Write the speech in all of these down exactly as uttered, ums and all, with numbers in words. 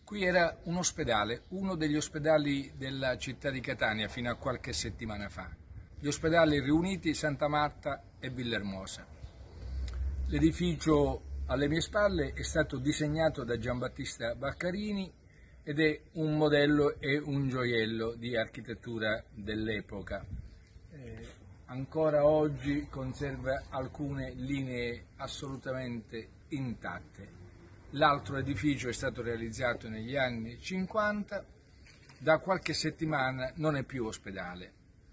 Qui era un ospedale, uno degli ospedali della città di Catania fino a qualche settimana fa. Gli ospedali riuniti Santa Marta e Villahermosa. L'edificio alle mie spalle è stato disegnato da Giambattista Vaccarini ed è un modello e un gioiello di architettura dell'epoca. Eh, ancora oggi conserva alcune linee assolutamente intatte. L'altro edificio è stato realizzato negli anni cinquanta, da qualche settimana non è più ospedale.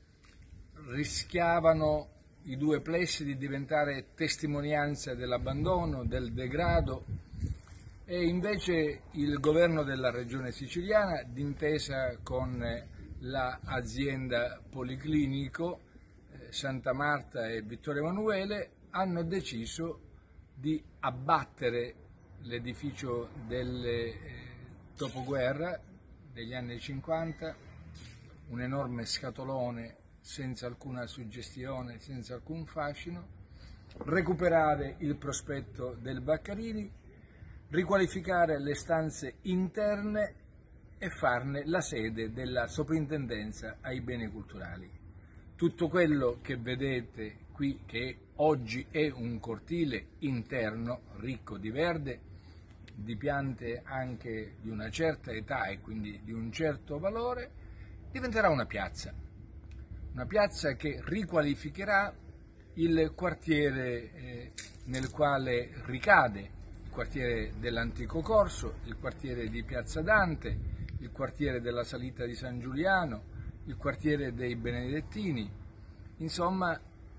Rischiavano i due plessi di diventare testimonianza dell'abbandono, del degrado, e invece il governo della regione siciliana, d'intesa con l'azienda Policlinico eh, Santa Marta e Vittorio Emanuele, hanno deciso di abbattere l'edificio del eh, dopoguerra degli anni cinquanta, un enorme scatolone senza alcuna suggestione, senza alcun fascino, recuperare il prospetto del Vaccarini, riqualificare le stanze interne e farne la sede della soprintendenza ai beni culturali. Tutto quello che vedete qui, che oggi è un cortile interno ricco di verde, di piante anche di una certa età e quindi di un certo valore, diventerà una piazza. Una piazza che riqualificherà il quartiere eh, nel quale ricade, il quartiere dell'Antico Corso, il quartiere di Piazza Dante, il quartiere della Salita di San Giuliano, il quartiere dei Benedettini, insomma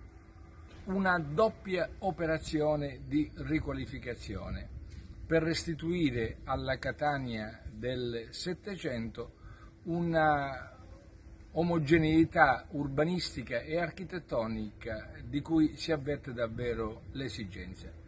una doppia operazione di riqualificazione per restituire alla Catania del Settecento una omogeneità urbanistica e architettonica di cui si avverte davvero l'esigenza.